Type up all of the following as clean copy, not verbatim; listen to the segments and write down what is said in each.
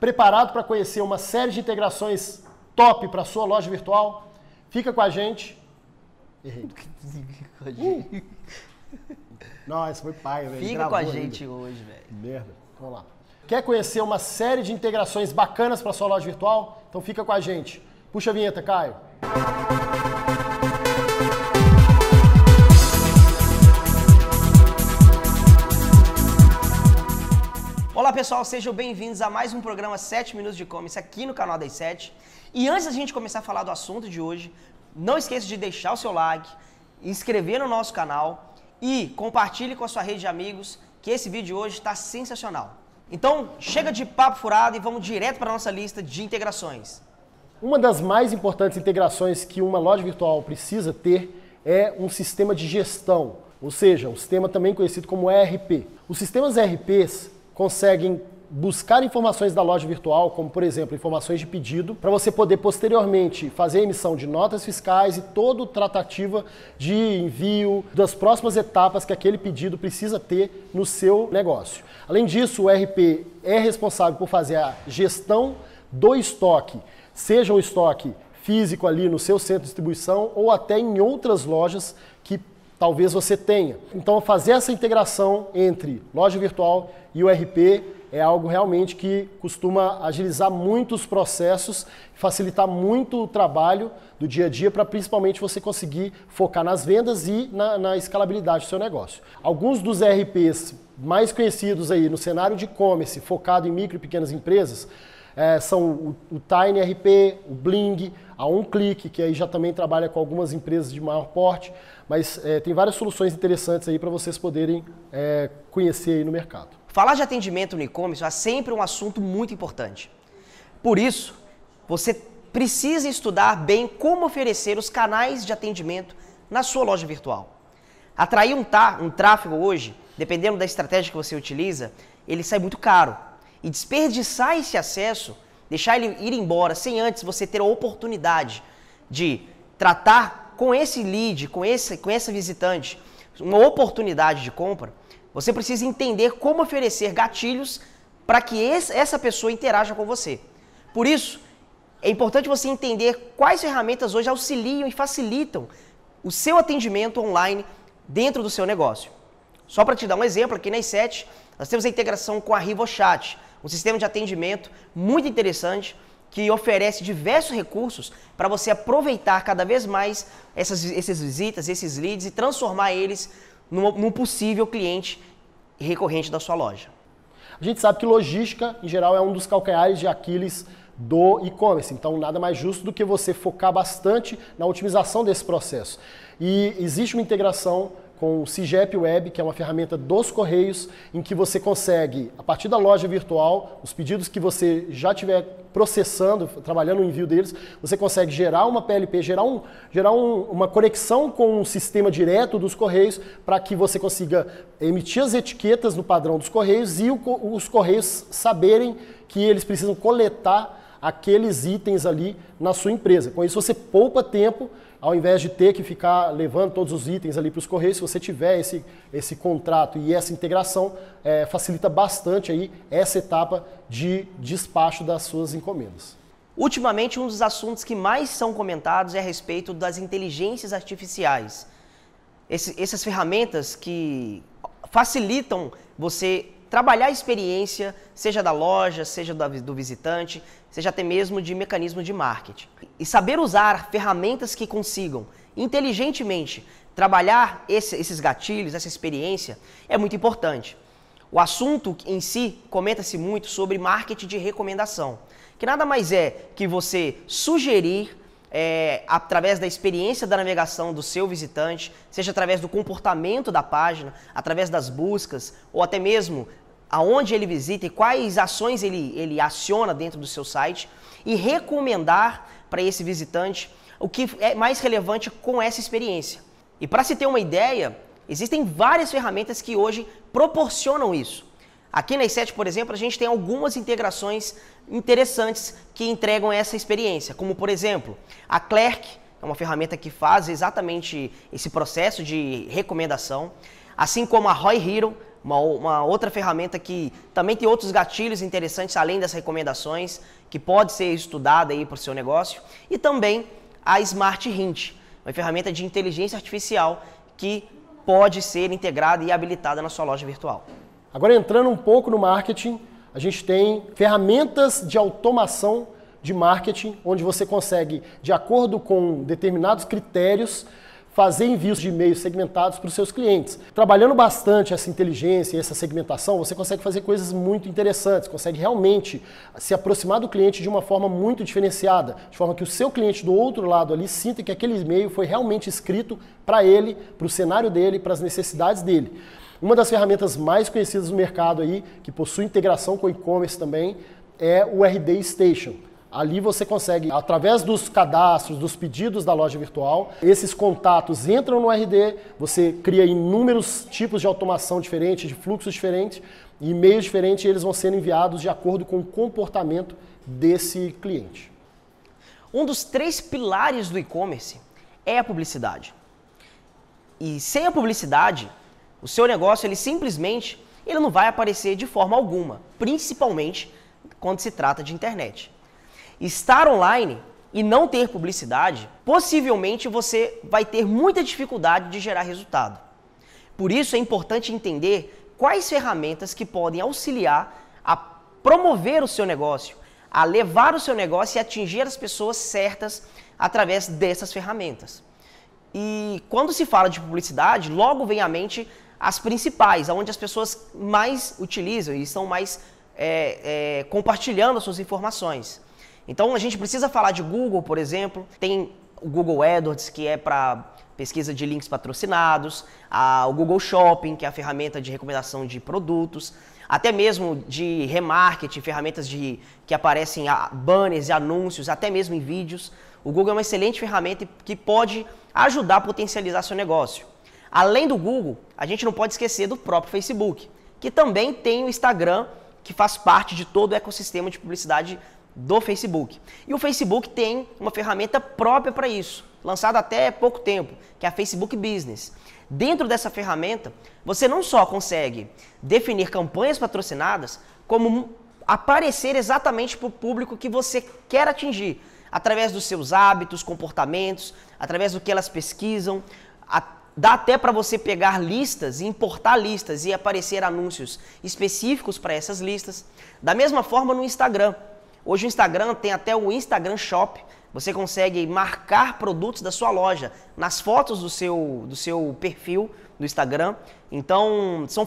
Preparado para conhecer uma série de integrações top para a sua loja virtual? Fica com a gente. Errei. Nossa, foi paia, velho. Fica com a gente hoje, velho. Merda. Vamos lá. Quer conhecer uma série de integrações bacanas para a sua loja virtual? Então fica com a gente. Puxa a vinheta, Caio. Olá pessoal, sejam bem-vindos a mais um programa 7 Minutos de E-Commerce aqui no canal das 7. E antes da gente começar a falar do assunto de hoje, não esqueça de deixar o seu like, inscrever no nosso canal e compartilhe com a sua rede de amigos que esse vídeo de hoje está sensacional. Então, chega de papo furado e vamos direto para a nossa lista de integrações. Uma das mais importantes integrações que uma loja virtual precisa ter é um sistema de gestão, ou seja, um sistema também conhecido como ERP. Os sistemas ERPs conseguem buscar informações da loja virtual, como por exemplo, informações de pedido, para você poder posteriormente fazer a emissão de notas fiscais e toda a tratativa de envio das próximas etapas que aquele pedido precisa ter no seu negócio. Além disso, o ERP é responsável por fazer a gestão do estoque, seja o estoque físico ali no seu centro de distribuição ou até em outras lojas que talvez você tenha. Então, fazer essa integração entre loja virtual e o ERP é algo realmente que costuma agilizar muito os processos, facilitar muito o trabalho do dia a dia para principalmente você conseguir focar nas vendas e na escalabilidade do seu negócio. Alguns dos ERPs mais conhecidos aí no cenário de e-commerce, focado em micro e pequenas empresas, são o Tiny RP, o Bling, a OnClick, que aí já também trabalha com algumas empresas de maior porte, mas tem várias soluções interessantes aí para vocês poderem conhecer aí no mercado. Falar de atendimento no e-commerce é sempre um assunto muito importante. Por isso, você precisa estudar bem como oferecer os canais de atendimento na sua loja virtual. Atrair um tráfego hoje, dependendo da estratégia que você utiliza, ele sai muito caro. E desperdiçar esse acesso, deixar ele ir embora sem antes você ter a oportunidade de tratar com esse lead, com essa visitante, uma oportunidade de compra, você precisa entender como oferecer gatilhos para que essa pessoa interaja com você. Por isso, é importante você entender quais ferramentas hoje auxiliam e facilitam o seu atendimento online dentro do seu negócio. Só para te dar um exemplo, aqui nas 7, nós temos a integração com a RivoChat, um sistema de atendimento muito interessante que oferece diversos recursos para você aproveitar cada vez mais essas visitas, esses leads e transformar eles num possível cliente recorrente da sua loja. A gente sabe que logística, em geral, é um dos calcanhares de Aquiles do e-commerce. Então, nada mais justo do que você focar bastante na otimização desse processo. E existe uma integração com o CIGEP Web, que é uma ferramenta dos Correios, em que você consegue, a partir da loja virtual, os pedidos que você já estiver processando, trabalhando no envio deles, você consegue gerar uma PLP, gerar uma conexão com um sistema direto dos Correios para que você consiga emitir as etiquetas no padrão dos Correios e os Correios saberem que eles precisam coletar aqueles itens ali na sua empresa. Com isso você poupa tempo, ao invés de ter que ficar levando todos os itens ali para os Correios. Se você tiver esse contrato e essa integração, facilita bastante aí essa etapa de despacho das suas encomendas. Ultimamente, um dos assuntos que mais são comentados é a respeito das inteligências artificiais. Essas ferramentas que facilitam você trabalhar a experiência, seja da loja, seja do visitante, seja até mesmo de mecanismo de marketing. E saber usar ferramentas que consigam inteligentemente trabalhar esses gatilhos, essa experiência, é muito importante. O assunto em si, comenta-se muito sobre marketing de recomendação, que nada mais é que você sugerir através da experiência da navegação do seu visitante, seja através do comportamento da página, através das buscas, ou até mesmo aonde ele visita e quais ações ele aciona dentro do seu site, e recomendar para esse visitante o que é mais relevante com essa experiência. E para se ter uma ideia, existem várias ferramentas que hoje proporcionam isso. Aqui na i7, por exemplo, a gente tem algumas integrações interessantes que entregam essa experiência, como por exemplo, a Clerk é uma ferramenta que faz exatamente esse processo de recomendação, assim como a Roy Hero, Uma outra ferramenta que também tem outros gatilhos interessantes, além das recomendações, que pode ser estudada aí para o seu negócio. E também a Smart Hint, uma ferramenta de inteligência artificial que pode ser integrada e habilitada na sua loja virtual. Agora, entrando um pouco no marketing, a gente tem ferramentas de automação de marketing, onde você consegue, de acordo com determinados critérios, fazer envios de e-mails segmentados para os seus clientes. Trabalhando bastante essa inteligência e essa segmentação, você consegue fazer coisas muito interessantes, consegue realmente se aproximar do cliente de uma forma muito diferenciada, de forma que o seu cliente do outro lado ali sinta que aquele e-mail foi realmente escrito para ele, para o cenário dele, para as necessidades dele. Uma das ferramentas mais conhecidas no mercado aí, que possui integração com e-commerce também, é o RD Station. Ali você consegue, através dos cadastros, dos pedidos da loja virtual, esses contatos entram no RD, você cria inúmeros tipos de automação diferentes, de fluxos diferentes, e e-mails diferentes, e eles vão sendo enviados de acordo com o comportamento desse cliente. Um dos 3 pilares do e-commerce é a publicidade. E sem a publicidade, o seu negócio ele não vai aparecer de forma alguma, principalmente quando se trata de internet. Estar online e não ter publicidade, possivelmente você vai ter muita dificuldade de gerar resultado. Por isso é importante entender quais ferramentas que podem auxiliar a promover o seu negócio, a levar o seu negócio e atingir as pessoas certas através dessas ferramentas. E quando se fala de publicidade, logo vem à mente as principais, onde as pessoas mais utilizam e estão mais compartilhando as suas informações. Então a gente precisa falar de Google, por exemplo, tem o Google AdWords, que é para pesquisa de links patrocinados, o Google Shopping, que é a ferramenta de recomendação de produtos, até mesmo de remarketing, ferramentas que aparecem banners e anúncios, até mesmo em vídeos. O Google é uma excelente ferramenta que pode ajudar a potencializar seu negócio. Além do Google, a gente não pode esquecer do próprio Facebook, que também tem o Instagram, que faz parte de todo o ecossistema de publicidade do Facebook. E o Facebook tem uma ferramenta própria para isso, lançada até pouco tempo, que é a Facebook Business. Dentro dessa ferramenta, você não só consegue definir campanhas patrocinadas, como aparecer exatamente para o público que você quer atingir, através dos seus hábitos, comportamentos, através do que elas pesquisam. Dá até para você pegar listas e importar listas e aparecer anúncios específicos para essas listas. Da mesma forma no Instagram. Hoje o Instagram tem até o Instagram Shop. Você consegue marcar produtos da sua loja nas fotos do seu perfil do Instagram. Então, são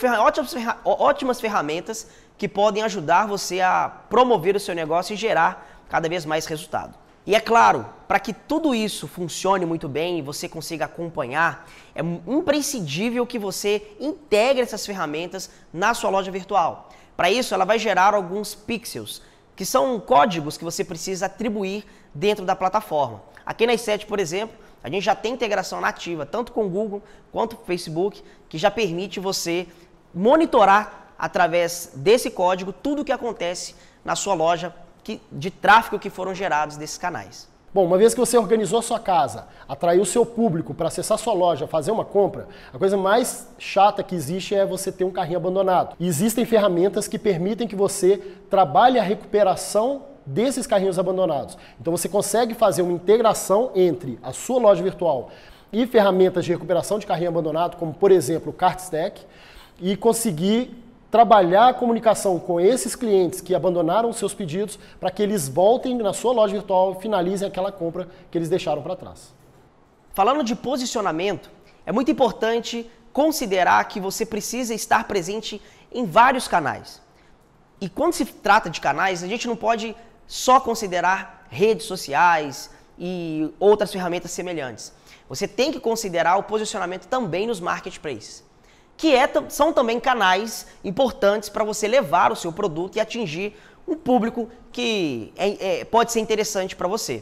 ótimas ferramentas que podem ajudar você a promover o seu negócio e gerar cada vez mais resultado. E é claro, para que tudo isso funcione muito bem e você consiga acompanhar, é imprescindível que você integre essas ferramentas na sua loja virtual. Para isso, ela vai gerar alguns pixels, que são códigos que você precisa atribuir dentro da plataforma. Aqui na i7, por exemplo, a gente já tem integração nativa, tanto com o Google quanto com o Facebook, que já permite você monitorar através desse código tudo o que acontece na sua loja de tráfego que foram gerados desses canais. Bom, uma vez que você organizou a sua casa, atraiu o seu público para acessar a sua loja, fazer uma compra, a coisa mais chata que existe é você ter um carrinho abandonado. E existem ferramentas que permitem que você trabalhe a recuperação desses carrinhos abandonados. Então você consegue fazer uma integração entre a sua loja virtual e ferramentas de recuperação de carrinho abandonado, como por exemplo o CartStack, e conseguir trabalhar a comunicação com esses clientes que abandonaram seus pedidos para que eles voltem na sua loja virtual e finalizem aquela compra que eles deixaram para trás. Falando de posicionamento, é muito importante considerar que você precisa estar presente em vários canais. E quando se trata de canais, a gente não pode só considerar redes sociais e outras ferramentas semelhantes. Você tem que considerar o posicionamento também nos marketplaces, que são também canais importantes para você levar o seu produto e atingir um público que pode ser interessante para você.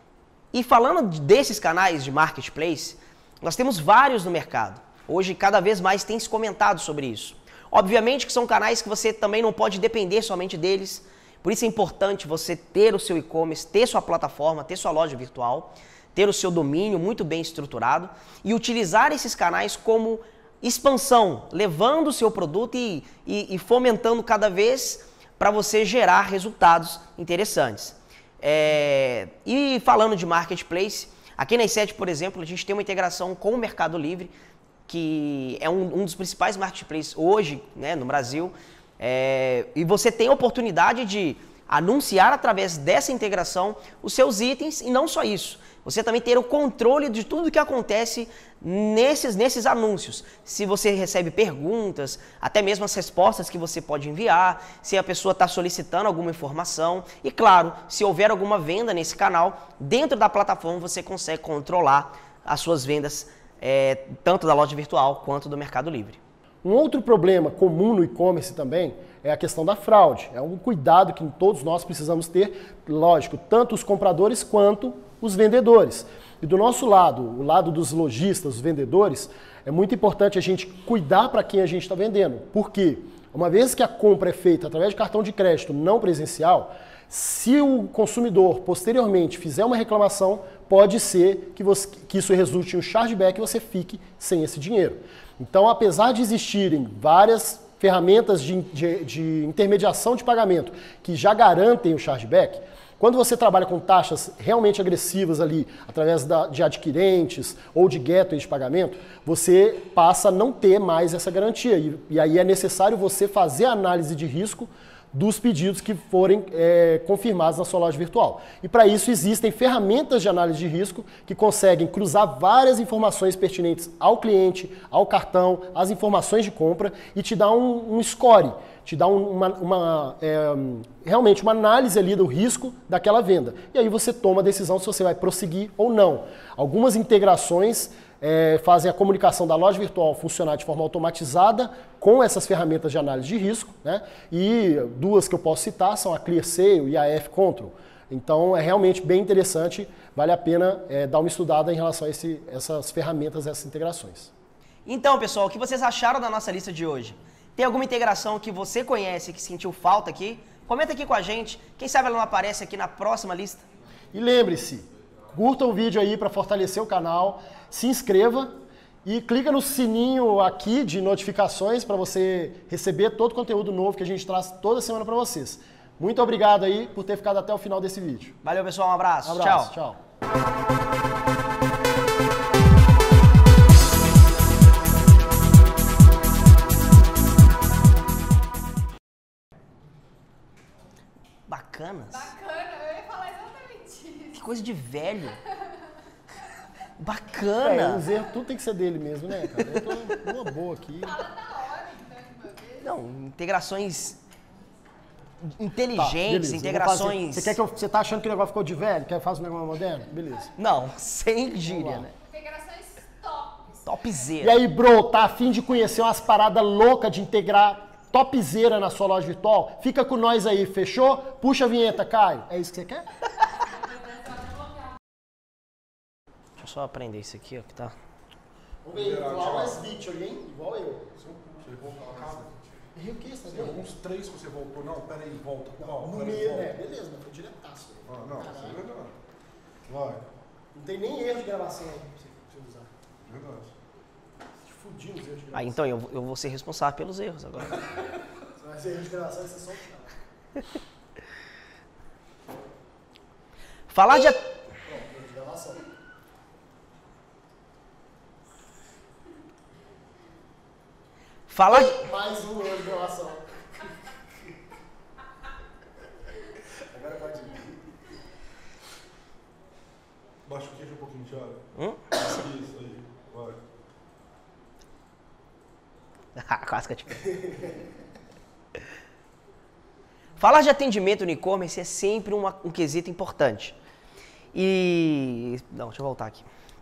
E falando desses canais de marketplace, nós temos vários no mercado. Hoje, cada vez mais tem se comentado sobre isso. Obviamente que são canais que você também não pode depender somente deles, por isso é importante você ter o seu e-commerce, ter sua plataforma, ter sua loja virtual, ter o seu domínio muito bem estruturado e utilizar esses canais como expansão, levando o seu produto e fomentando cada vez para você gerar resultados interessantes. E falando de marketplace, aqui na i7, por exemplo, a gente tem uma integração com o Mercado Livre, que é um dos principais marketplaces hoje, né, no Brasil. E você tem a oportunidade de anunciar através dessa integração os seus itens e não só isso. Você também ter o controle de tudo que acontece nesses anúncios. Se você recebe perguntas, até mesmo as respostas que você pode enviar, se a pessoa está solicitando alguma informação. E claro, se houver alguma venda nesse canal, dentro da plataforma você consegue controlar as suas vendas, tanto da loja virtual quanto do Mercado Livre. Um outro problema comum no e-commerce também é a questão da fraude. É um cuidado que todos nós precisamos ter, lógico, tanto os compradores quanto os vendedores. E do nosso lado, o lado dos lojistas, os vendedores, é muito importante a gente cuidar para quem a gente está vendendo. Por quê? Uma vez que a compra é feita através de cartão de crédito não presencial, se o consumidor posteriormente fizer uma reclamação, pode ser que isso resulte em um chargeback e você fique sem esse dinheiro. Então, apesar de existirem várias ferramentas de intermediação de pagamento que já garantem o chargeback, quando você trabalha com taxas realmente agressivas ali, através de adquirentes ou de gateways de pagamento, você passa a não ter mais essa garantia. E aí é necessário você fazer a análise de risco dos pedidos que forem confirmados na sua loja virtual. E para isso existem ferramentas de análise de risco que conseguem cruzar várias informações pertinentes ao cliente, ao cartão, às informações de compra e te dar um score, te dá realmente uma análise ali do risco daquela venda. E aí você toma a decisão se você vai prosseguir ou não. Algumas integrações fazem a comunicação da loja virtual funcionar de forma automatizada com essas ferramentas de análise de risco, né? E duas que eu posso citar são a ClearSale e a F-Control. Então é realmente bem interessante, vale a pena dar uma estudada em relação a essas ferramentas, essas integrações. Então, pessoal, o que vocês acharam da nossa lista de hoje? Tem alguma integração que você conhece, que sentiu falta aqui? Comenta aqui com a gente, quem sabe ela não aparece aqui na próxima lista. E lembre-se, curta o vídeo aí para fortalecer o canal, se inscreva e clica no sininho aqui de notificações para você receber todo o conteúdo novo que a gente traz toda semana para vocês. Muito obrigado aí por ter ficado até o final desse vídeo. Valeu, pessoal, um abraço. Tchau. Bacanas. Bacana, eu ia falar exatamente isso. Que coisa de velho. Bacana. Os erros, tudo tem que ser dele mesmo, né, cara? Eu tô numa boa aqui. Fala da hora, então, de uma vez. Não, integrações inteligentes, beleza, integrações... Você tá achando que o negócio ficou de velho? Quer fazer um negócio moderno? Beleza. Não, sem gíria, né? Integrações tops. E Topzera. aí, bro, tá a fim de conhecer umas paradas loucas de integrar topzera na sua loja virtual? Fica com nós aí, fechou? Puxa a vinheta, Caio. É isso que você quer? Deixa eu só aprender isso aqui, ó, que tá... Vamos ver, igual as Victory, hein? Igual eu. Você voltou na casa? E o que, você tá Tem vendo? alguns 3 que você voltou. Não, pera aí, volta. Qual? No Pera aí, meio, volta. né? Beleza, mas foi diretaço. Ah, não, isso é verdade. Vai, Não tem nem erro de gravação aí pra você usar. verdade. Te fudiu os erros de gravação. Ah, então eu vou ser responsável pelos erros agora. Você vai ser erro de gravação e você só o cara. Falar de... Pronto, erro de gravação. Falar de... Mais um erro de gravação. Agora pode ir. Baixa o queijo um pouquinho, Thiago. Isso aí, vai. Quase que eu te... Falar de atendimento no e-commerce é sempre um quesito importante. Não, deixa eu voltar aqui.